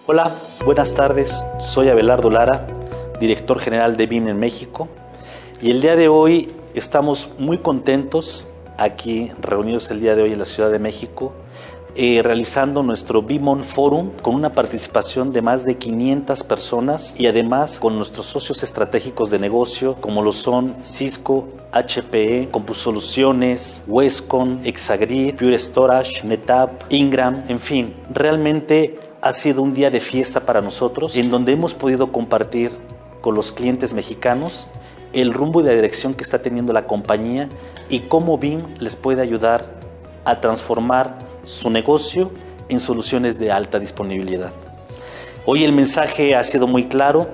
Hola, buenas tardes. Soy Abelardo Lara, director general de BIM en México. Y el día de hoy estamos muy contentos aquí reunidos el día de hoy en la Ciudad de México, realizando nuestro BIMON Forum con una participación de más de 500 personas y además con nuestros socios estratégicos de negocio como lo son Cisco, HPE, CompuSoluciones, Wescon, Exagrid, Pure Storage, NetApp, Ingram, en fin, realmente ha sido un día de fiesta para nosotros en donde hemos podido compartir con los clientes mexicanos el rumbo y la dirección que está teniendo la compañía y cómo BIM les puede ayudar a transformar su negocio en soluciones de alta disponibilidad. Hoy el mensaje ha sido muy claro.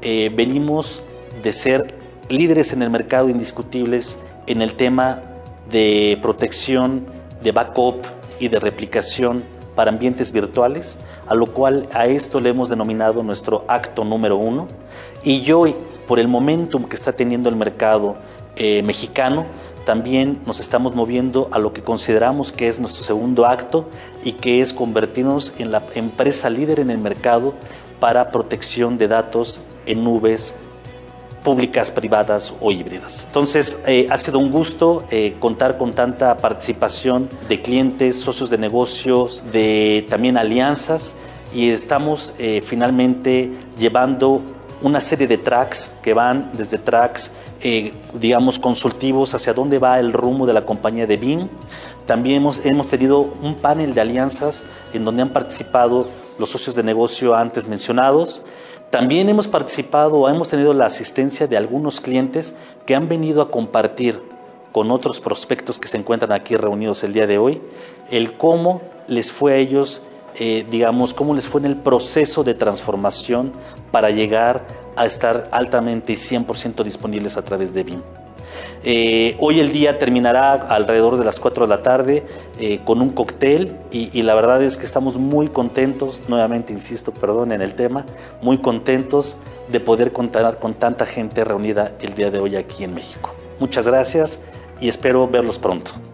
Venimos de ser líderes en el mercado indiscutibles en el tema de protección, de backup y de replicación para ambientes virtuales, a esto le hemos denominado nuestro acto número 1. Y hoy, por el momentum que está teniendo el mercado mexicano, también nos estamos moviendo a lo que consideramos que es nuestro segundo acto y que es convertirnos en la empresa líder en el mercado para protección de datos en nubes públicas, privadas o híbridas. Entonces, ha sido un gusto contar con tanta participación de clientes, socios de negocios, de también alianzas, y estamos finalmente llevando una serie de tracks que van desde tracks, digamos, consultivos hacia dónde va el rumbo de la compañía de BIM. También hemos tenido un panel de alianzas en donde han participado los socios de negocio antes mencionados. También hemos tenido la asistencia de algunos clientes que han venido a compartir con otros prospectos que se encuentran aquí reunidos el día de hoy, el cómo les fue a ellos, digamos, cómo les fue en el proceso de transformación para llegar a estar altamente y 100% disponibles a través de BIM. Hoy el día terminará alrededor de las 4 de la tarde con un cóctel y la verdad es que estamos muy contentos, nuevamente insisto, perdón en el tema, muy contentos de poder contar con tanta gente reunida el día de hoy aquí en México. Muchas gracias y espero verlos pronto.